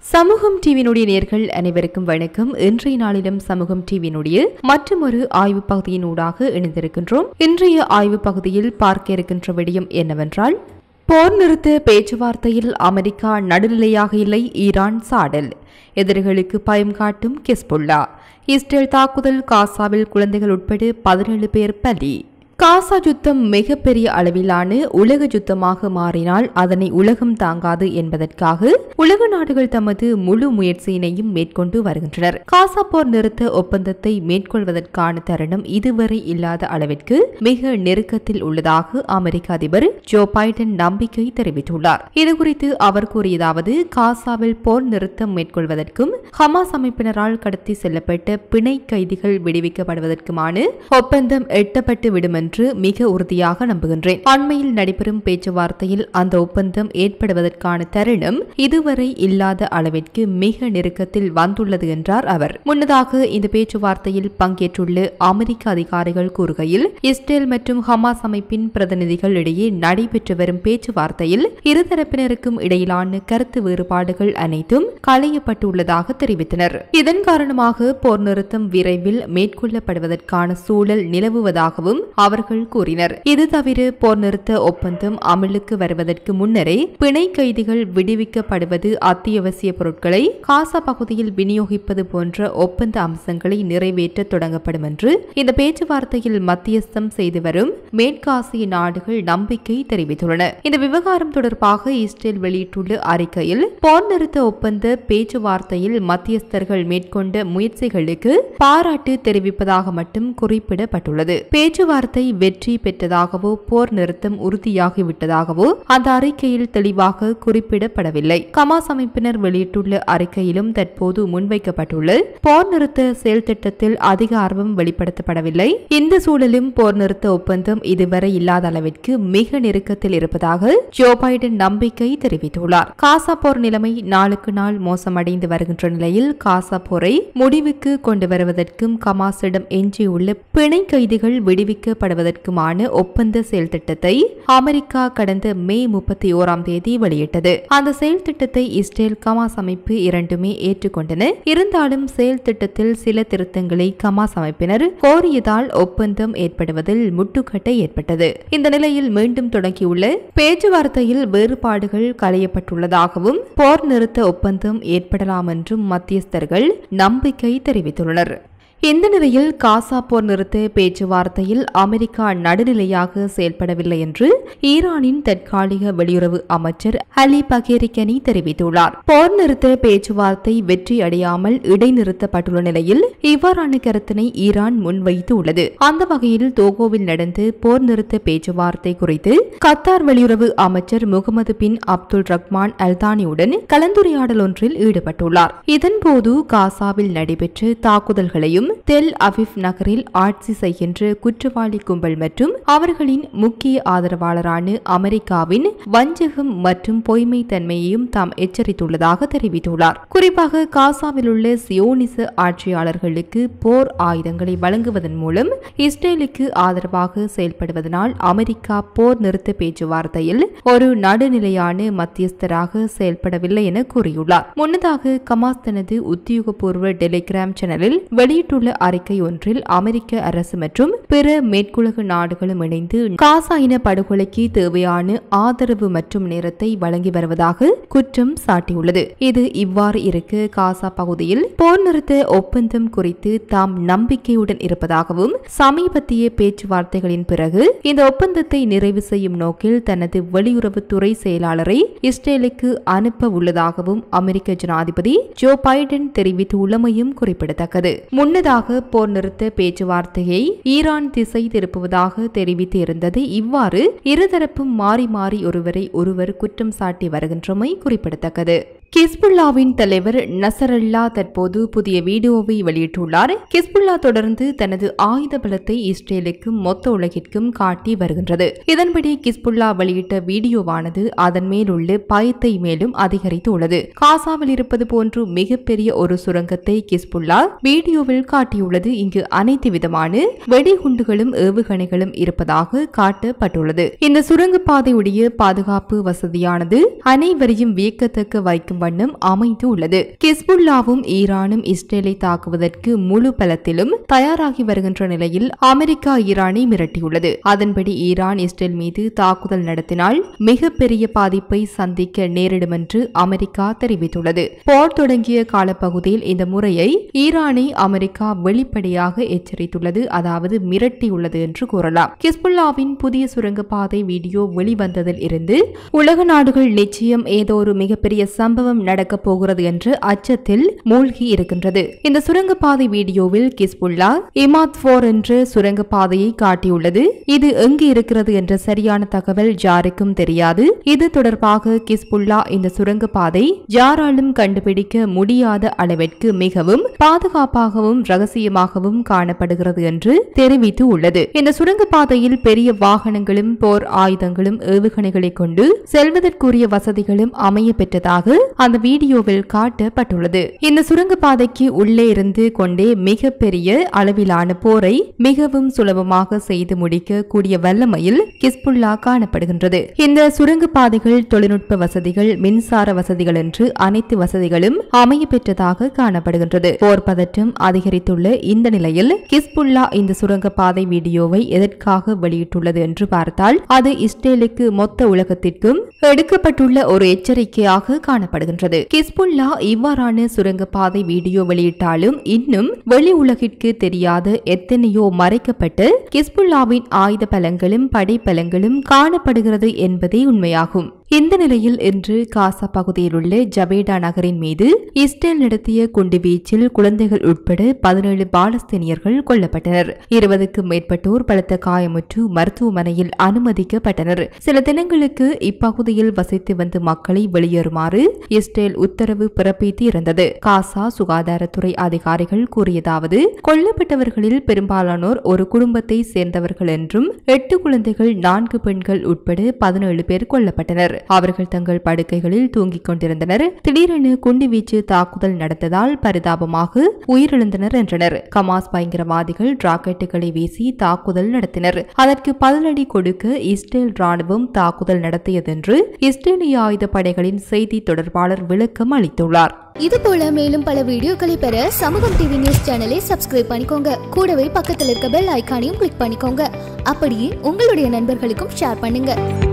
சமூகம் டிவியினுடைய நேயர்கள் அனைவருக்கும் வணக்கம். இன்றைய நாளிலும் சமூகம் டிவியினுடைய மற்றொரு ஆய்வு பகுதியினூடாக இணைந்திருக்கின்றோம். இன்றைய ஆய்வு பகுதியில் பார்க்க இருக்கின்ற விடயம் என்னவென்றால், போர் நிறுத்த பேச்சுவார்த்தையில் அமெரிக்கா நடுநிலையாக இல்லை, ஈரான் சாடல், எதிரிகளுக்கு பயம் காட்டும் ஹிஸ்புல்லா, இஸ்ரேல் தாக்குதல், காசாவில் குழந்தைகள் உட்பட 17 பேர் பலி. காசா யுத்தம் மிகப்பெரிய அளவிலான உலக யுத்தமாக மாறினால் அதனை உலகம் தாங்காது என்பதற்காக உலக நாடுகள் தமது முழு முயற்சியினையும் மேற்கொண்டு வருகின்றனர். காசா போர் நிறுத்த ஒப்பந்தத்தை மேற்கொள்வதற்கான தருணம் இதுவரை இல்லாத அளவிற்கு மிக நெருக்கத்தில் உள்ளதாக அமெரிக்க அதிபர் ஜோ பைடன் நம்பிக்கை தெரிவித்துள்ளார். இதுகுறித்து அவர் கூறியதாவது, காசாவில் போர் நிறுத்தம் மேற்கொள்வதற்கும் ஹமாஸ் அமைப்பினரால் கடத்தி செல்லப்பட்ட பிணை கைதிகள் விடுவிக்கப்படுவதற்குமான ஒப்பந்தம் எட்டப்பட்டு விடும் என்று மிக உறுதியாக நம்புகின்றேன். அண்மையில் நடைபெறும் பேச்சுவார்த்தையில் அந்த ஒப்பந்தம் ஏற்படுவதற்கான தருணம் இதுவரை இல்லாத அளவிற்கு மிக நெருக்கத்தில் வந்துள்ளது என்றார் அவர். முன்னதாக இந்த பேச்சுவார்த்தையில் பங்கேற்றுள்ள அமெரிக்க அதிகாரிகள் கூறுகையில், இஸ்ரேல் மற்றும் ஹமாஸ் அமைப்பின் பிரதிநிதிகள் இடையே நடைபெற்று வரும் பேச்சுவார்த்தையில் இருதரப்பினருக்கும் இடையிலான கருத்து வேறுபாடுகள் அனைத்தும் களையப்பட்டுள்ளதாக தெரிவித்தனர். இதன் காரணமாக போர் நிறுத்தம் விரைவில் மேற்கொள்ளப்படுவதற்கான சூழல் நிலவுவதாகவும் அவர்கள் கூறினர். இது தவிர போர் நிறுத்த ஒப்பந்தம் அமலுக்கு வருவதற்கு முன்னரே பிணை கைதிகள் விடுவிக்கப்படுவது, அத்தியாவசிய பொருட்களை காசா பகுதியில் விநியோகிப்பது போன்ற ஒப்பந்த அம்சங்களை நிறைவேற்ற தொடங்கப்படும் என்று இந்த பேச்சுவார்த்தையில் மத்தியஸ்தம் செய்து வரும் மேற்காசிய நாடுகள் நம்பிக்கை தெரிவித்துள்ளன. இந்த விவகாரம் தொடர்பாக இஸ்ரேல் வெளியிட்டுள்ள அறிக்கையில், போர் நிறுத்த ஒப்பந்த பேச்சுவார்த்தையில் மத்தியஸ்தர்கள் மேற்கொண்ட முயற்சிகளுக்கு பாராட்டு தெரிவிப்பதாக மட்டும் குறிப்பிடப்பட்டுள்ளது. பேச்சுவார்த்தை வெற்றி பெற்றதாகவோ போர் நிறுத்தம் உறுதியாகிவிட்டதாகவோ அந்த அறிக்கையில் தெளிவாக குறிப்பிடப்படவில்லை. ஹமாஸ் அமைப்பினர் வெளியிட்டுள்ள அறிக்கையிலும் தற்போது முன்வைக்கப்பட்டுள்ள போர் நிறுத்த செயல் திட்டத்தில் அதிக ஆர்வம் வெளிப்படுத்தப்படவில்லை. இந்த சூழலும் போர் நிறுத்த ஒப்பந்தம் இதுவரை இல்லாத அளவிற்கு மிக நெருக்கத்தில் இருப்பதாக ஜோ பைடன் நம்பிக்கை தெரிவித்துள்ளார். காசா போர் நிலைமை நாளுக்கு நாள் மோசமடைந்து வருகின்ற நிலையில் காசா போரை முடிவுக்கு கொண்டு வருவதற்கும் ஹமாஸிடம் எஞ்சியுள்ள பிணை கைதிகள் விடுவிக்கப்படுவதற்குமான ஒப்பந்த செயல் திட்டத்தை அமெரிக்கா கடந்த மே 31ஆம் தேதி வெளியிட்டது. அந்த செயல் திட்டத்தை இஸ்ரேல், ஹமாஸ் அமைப்பு இரண்டுமே ஏற்றுக்கொண்டன. இருந்தாலும் செயல் திட்டத்தில் சில திருத்தங்களை ஹமாஸ் அமைப்பினர் கோரியதால் ஒப்பந்தம் ஏற்படுவதில் முட்டுக்கட்டை ஏற்பட்டது. இந்த நிலையில் மீண்டும் தொடங்கியுள்ள பேச்சுவார்த்தையில் வேறுபாடுகள் களையப்பட்டுள்ளதாகவும் போர் நிறுத்த ஒப்பந்தம் ஏற்படலாம் என்றும் மத்தியஸ்தர்கள் நம்பிக்கை தெரிவித்துள்ளனர். இந்த நிலையில் காசா போர் நிறுத்த பேச்சுவார்த்தையில் அமெரிக்கா நடுநிலையாக செயல்படவில்லை என்று ஈரானின் தற்காலிக வெளியுறவு அமைச்சர் அலி பகேரிகனி தெரிவித்துள்ளார். போர் நிறுத்த பேச்சுவார்த்தை வெற்றி அடையாமல் இடைநிறுத்தப்பட்டுள்ள நிலையில் இவ்வாறான கருத்தினை ஈரான் முன்வைத்து உள்ளது. அந்த வகையில் தோகோவில் நடந்த போர் நிறுத்த பேச்சுவார்த்தை குறித்து கத்தார் வெளியுறவு அமைச்சர் முகமது பின் அப்துல் ரஹ்மான் அல்தானியுடன் கலந்துரையாடல் ஒன்றில் ஈடுபட்டுள்ளார். இதன்போது காசாவில் நடைபெற்ற தாக்குதல்களையும் தெல் அவிவ் நகரில் ஆட்சி செய்கின்ற குற்றவாளி கும்பல் மற்றும் அவர்களின் முக்கிய ஆதரவாளரான அமெரிக்காவின் வஞ்சகம் மற்றும் பொய்மை தன்மையையும் தாம் எச்சரித்துள்ளதாக தெரிவித்துள்ளார். குறிப்பாக காசாவில் உள்ள சியோனிச ஆட்சியாளர்களுக்கு போர் ஆயுதங்களை வழங்குவதன் மூலம் இஸ்ரேலுக்கு ஆதரவாக செயல்படுவதனால் அமெரிக்கா போர் நிறுத்த பேச்சுவார்த்தையில் ஒரு நடுநிலையான மத்தியஸ்தராக செயல்படவில்லை என கூறியுள்ளார். முன்னதாக ஹமாஸ் தனது உத்தியோகபூர்வ டெலிகிராம் சேனலில் வெளியிட்டுள்ள அறிக்கை ஒன்றில் அமெரிக்க அரசு மற்றும் பிற மேற்குலக நாடுகளும் இணைந்து காசா இன படுகொலைக்கு தேவையான ஆதரவு மற்றும் நேரத்தை வழங்கி வருவதாக குற்றம் சாட்டியுள்ளது. இது இவ்வாறு இருக்க காசா பகுதியில் போர் நிறுத்த ஒப்பந்தம் குறித்து தாம் நம்பிக்கையுடன் இருப்பதாகவும் சமீபத்திய பேச்சுவார்த்தைகளின் பிறகு இந்த ஒப்பந்தத்தை நிறைவு செய்யும் நோக்கில் தனது வெளியுறவுத்துறை செயலாளரை இஸ்ரேலுக்கு அனுப்ப உள்ளதாகவும் அமெரிக்க ஜனாதிபதி ஜோ பைடன் தெரிவித்துள்ளமையும் குறிப்பிடத்தக்கது. முன்னதாக போர் நிறுத்த பேச்சுவார்த்தையை ஈரான் திசை திருப்புவதாக தெரிவித்து இருந்தது. இவ்வாறு இருதரப்பும் மாறி மாறி ஒருவரை ஒருவர் குற்றம் சாட்டி வருகின்றமை குறிப்பிடத்தக்கது. ஹிஸ்புல்லாவின் தலைவர் நசரல்லா தற்போது புதிய வீடியோவை வெளியிட்டுள்ளார். ஹிஸ்புல்லா தொடர்ந்து தனது ஆயுத பலத்தை இஸ்ரேலுக்கும் மொத்த உலகிற்கும் காட்டி வருகின்றது. இதன்படி ஹிஸ்புல்லா வெளியிட்ட வீடியோவானது அதன் மேலுள்ள பயத்தை மேலும் அதிகரித்துள்ளது. காசாவில் இருப்பது போன்று மிகப்பெரிய ஒரு சுரங்கத்தை ஹிஸ்புல்லா வீடியோவில் காட்டியுள்ளது. இங்கு அனைத்து விதமான வெடிகுண்டுகளும் ஏவுகணைகளும் இருப்பதாக காட்டப்பட்டுள்ளது. இந்த சுரங்கப்பாதையுடைய பாதுகாப்பு வசதியானது அனைவரையும் வியக்கத்தக்க வைக்கும் வண்ணம் அமைந்து உள்ளது. ஹிஸ்புல்லாவும் ஈரானும் இஸ்ரேலை தாக்குவதற்கு முழு பலத்திலும் தயாராகி வருகின்ற நிலையில் அமெரிக்கா ஈரானை மிரட்டியுள்ளது. அதன்படி ஈரான் இஸ்ரேல் மீது தாக்குதல் நடத்தினால் மிகப்பெரிய பாதிப்பை சந்திக்க நேரிடும் என்று அமெரிக்கா தெரிவித்துள்ளது. போர் தொடங்கிய காலப்பகுதியில் இந்த முறையை ஈரானை அமெரிக்கா வெளிப்படையாக எச்சரித்துள்ளது, அதாவது மிரட்டியுள்ளது என்று கூறலாம். ஹிஸ்புல்லாவின் புதிய சுரங்கப்பாதை வீடியோ வெளிவந்ததில் இருந்து உலக நாடுகள் நிச்சயம் ஏதோ ஒரு மிகப்பெரிய சம்பவம் நடக்கப் போகிறது என்று அச்சத்தில் மூழ்கி இருக்கின்றது. இந்த சுரங்கப்பாதை வீடியோவில் ஹிஸ்புல்லா இமாத் 4 என்ற சுரங்கப்பாதையை காட்டியுள்ளது. இது எங்கு இருக்கிறது என்ற சரியான தகவல் யாருக்கும் தெரியாது. இது தொடர்பாக ஹிஸ்புல்லா இந்த சுரங்கப்பாதை யாராலும் கண்டுபிடிக்க முடியாத அளவிற்கு மிகவும் பாதுகாப்பாகவும் ரகசியமாகவும் காணப்படுகிறது என்று தெரிவித்து உள்ளது. இந்த சுரங்கப்பாதையில் பெரிய வாகனங்களும் போர் ஆயுதங்களும் ஏவுகணைகளை கொண்டு செல்வதற்குரிய வசதிகளும் அமைய பெற்றதாக அந்த வீடியோவில் காட்டப்பட்டுள்ளது. இந்த சுரங்கப்பாதைக்கு உள்ளே இருந்து கொண்டே மிகப்பெரிய அளவிலான போரை மிகவும் சுலபமாக செய்து முடிக்க கூடிய வல்லமையில் ஹிஸ்புல்லா காணப்படுகின்றது. இந்த சுரங்கப்பாதைகள் தொழில்நுட்ப வசதிகள், மின்சார வசதிகள் என்று அனைத்து வசதிகளும் அமைய பெற்றதாக காணப்படுகின்றது. போர் பதற்றம் அதிகரித்துள்ள இந்த நிலையில் ஹிஸ்புல்லா இந்த சுரங்கப்பாதை வீடியோவை எதற்காக வெளியிட்டுள்ளது என்று பார்த்தால் அது இஸ்ரேலுக்கு மொத்த உலகத்திற்கும் எடுக்கப்பட்டுள்ள ஒரு எச்சரிக்கையாக காணப்படுகின்றது. ஹிஸ்புல்லா இவ்வாறான சுரங்கப்பாதை வீடியோ வெளியிட்டாலும் இன்னும் வெளி உலகிற்கு தெரியாத எத்தனையோ மறைக்கப்பட்டு ஹிஸ்புல்லாவின் ஆயுத பலங்களும் படைப்பலங்களும் காணப்படுகிறது என்பதே உண்மையாகும். இந்த நிலையில் இன்று காசா பகுதியில் உள்ள ஜபேடா நகரின் மீது இஸ்ரேல் நடத்திய குண்டுவீச்சில் குழந்தைகள் உட்பட 17 பாலஸ்தீனியர்கள் கொல்லப்பட்டனர். 20க்கும் மேற்பட்டோர் பலத்த காயமுற்று மருத்துவமனையில் அனுமதிக்கப்பட்டனர். சில தினங்களுக்கு இப்பகுதியில் வசித்து வந்த மக்களை வெளியேறுமாறு இஸ்ரேல் உத்தரவு பிறப்பித்து இருந்தது. காசா சுகாதாரத்துறை அதிகாரிகள் கூறியதாவது, கொல்லப்பட்டவர்களில் பெரும்பாலானோர் ஒரு குடும்பத்தை சேர்ந்தவர்கள் என்றும் 8 குழந்தைகள் 4 பெண்கள் உட்பட 17 பேர் கொல்லப்பட்டனர். அவர்கள் தங்கள் படுக்கைகளில் தூங்கிக் கொண்டிருந்தனர். திடீரென குண்டுவீச்சு தாக்குதல் நடந்ததால் பரிதாபமாக உயிரிழந்தனர் என்றனர். ஹமாஸ் பயங்கரவாதிகள் ராக்கெட்டுகளை வீசி தாக்குதல் நடத்தினர். அதற்கு பதிலடி கொடுக்க இஸ்ரேல் ராணுவம் தாக்குதல் நடத்தியதென்று இஸ்ரேலிய ஆயுத படைகளின் செய்தி தொடர்பாளர் விளக்கம் அளித்துள்ளார். இதுபோல மேலும் பல வீடியோக்களை பெற சமூகம் டிவி நியூஸ் சேனலை சப்ஸ்கிரைப் பண்ணிக்கோங்க. கூடவே பக்கத்தில் இருக்க பெல் ஐகானையும் கிளிக் பண்ணிக்கோங்க. அப்படியே உங்களுடைய நண்பர்களுக்கும் ஷேர் பண்ணுங்க.